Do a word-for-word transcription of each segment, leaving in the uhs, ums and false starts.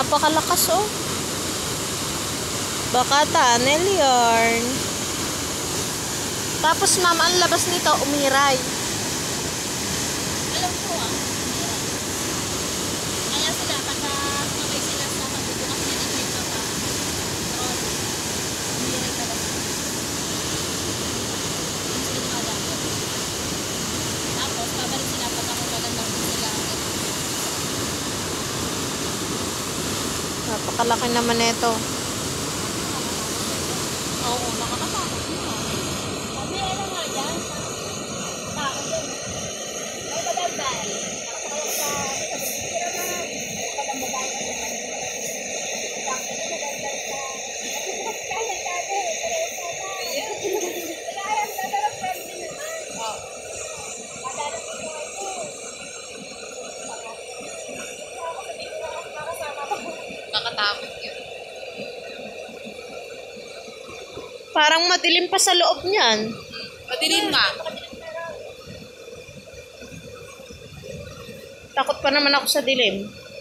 Napakalakas oh. Baka tunnel yarn. Tapos ma'am, ang labas nito, umiray. Alam ko ah. Kaya sila, pagka sumabay sila sa pagbubukas nila ng ito pa. Roll. Umiray talaga. Yung sila nakadapot. Tapos, babalik sila pagka magaganda sila. Napakalaki naman ito. Oo, nakakatakot mo. Sabi, ano nga dyan? Takot din. Ay, madaldal. Nakasakay sa sa bibira na. Padambabay ka naman. Takot na madaldal sa... Nagpupukas ka yan, sabi. Kaya ang dadalap friendly naman. Oo. Madalap ko sa ito. Ako sabi ko na makasama pa. Nakatakot yun. Parang madilim pa sa loob niyan. Madilim nga. Takot pa naman ako sa dilim.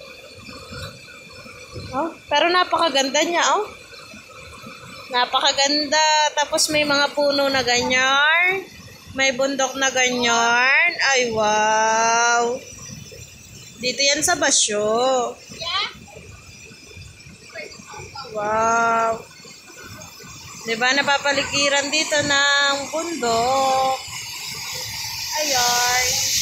Oh, pero napakaganda niya, oh. Napakaganda. Tapos may mga puno na ganyan. May bundok na ganyan. Ay, wow. Dito yan sa Basyo. Wow. Diba, napapaligiran dito ng bundok. Ayan.